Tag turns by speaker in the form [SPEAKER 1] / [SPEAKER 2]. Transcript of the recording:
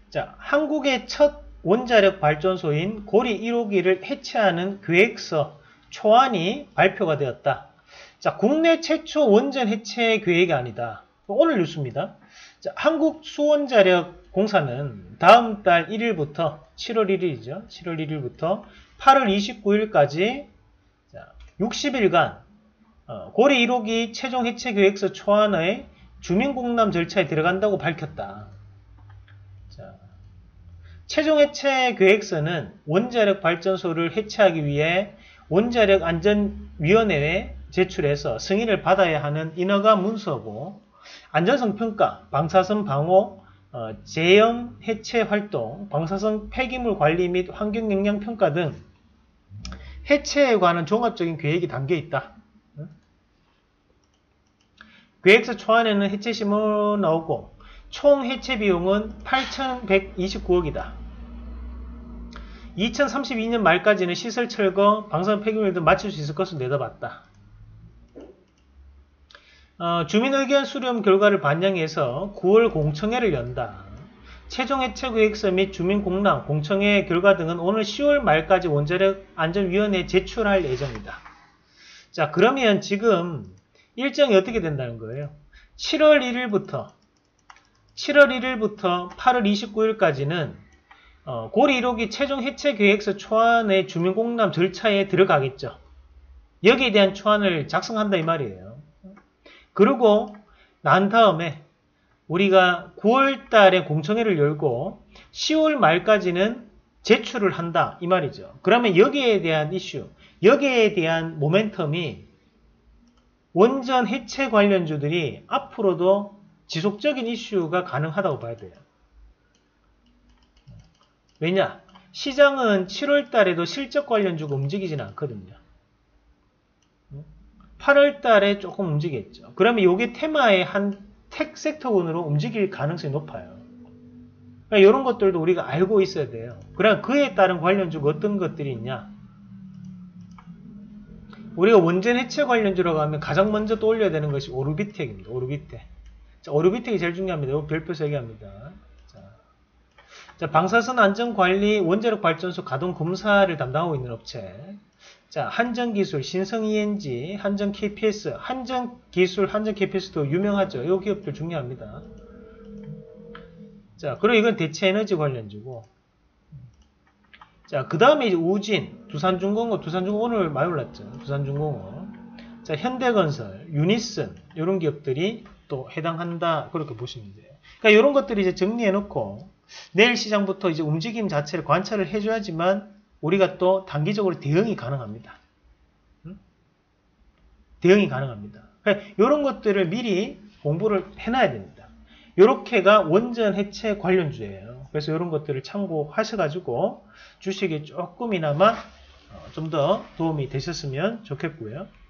[SPEAKER 1] 자, 한국의 첫 원자력 발전소인 고리 1호기를 해체하는 계획서 초안이 발표가 되었다. 자, 국내 최초 원전 해체 계획이 아니다. 오늘 뉴스입니다. 자, 한국수원자력공사는 다음 달 1일부터 7월 1일이죠. 7월 1일부터 8월 29일까지 60일간 고리 1호기 최종 해체 계획서 초안의 주민공람 절차에 들어간다고 밝혔다. 자, 최종 해체 계획서는 원자력 발전소를 해체하기 위해 원자력안전위원회에 제출해서 승인을 받아야 하는 인허가 문서고, 안전성 평가, 방사선 방호, 제염 해체 활동, 방사성 폐기물 관리 및 환경영향 평가 등 해체에 관한 종합적인 계획이 담겨 있다. 계획서 초안에는 해체 심으로 나오고 총 해체 비용은 8,129억이다. 2032년 말까지는 시설 철거, 방사선 폐기물 등 마칠 수 있을 것으로 내다봤다. 주민의견 수렴 결과를 반영해서 9월 공청회를 연다. 최종 해체 계획서 및 주민공람, 공청회 결과 등은 오늘 10월 말까지 원자력안전위원회에 제출할 예정이다. 자, 그러면 지금 일정이 어떻게 된다는 거예요? 7월 1일부터 8월 29일까지는 고리 1호기 최종 해체 계획서 초안의 주민공람 절차에 들어가겠죠. 여기에 대한 초안을 작성한다 이 말이에요. 그리고 난 다음에 우리가 9월 달에 공청회를 열고 10월 말까지는 제출을 한다 이 말이죠. 그러면 여기에 대한 이슈, 여기에 대한 모멘텀이 원전 해체 관련주들이 앞으로도 지속적인 이슈가 가능하다고 봐야 돼요. 왜냐? 시장은 7월 달에도 실적 관련주가 움직이지는 않거든요. 8월 달에 조금 움직였죠. 그러면 이게 테마의 한 택 섹터군으로 움직일 가능성이 높아요. 그러니까 이런 것들도 우리가 알고 있어야 돼요. 그럼 그에 따른 관련주가 어떤 것들이 있냐? 우리가 원전 해체 관련주라고 하면 가장 먼저 떠올려야 되는 것이 오르비텍입니다. 오르비텍. 자, 오르비텍이 제일 중요합니다. 별표에서 얘기합니다. 자, 방사선 안전관리 원자력 발전소 가동 검사를 담당하고 있는 업체. 자, 한전기술, 신성ENG, 한전 KPS, 한전기술, 한전 KPS도 유명하죠. 이 기업들 중요합니다. 자, 그리고 이건 대체에너지 관련주고. 자, 그 다음에 이제 우진, 두산중공업 오늘 많이 올랐죠. 두산중공업. 자, 현대건설, 유니슨, 이런 기업들이 또 해당한다. 그렇게 보시면 돼요. 그러니까 이런 것들을 이제 정리해놓고, 내일 시장부터 이제 움직임 자체를 관찰을 해줘야지만 우리가 또 단기적으로 대응이 가능합니다. 대응이 가능합니다. 그러니까 이런 것들을 미리 공부를 해놔야 됩니다. 이렇게가 원전 해체 관련주예요. 그래서 이런 것들을 참고하셔가지고 주식에 조금이나마 좀 더 도움이 되셨으면 좋겠고요.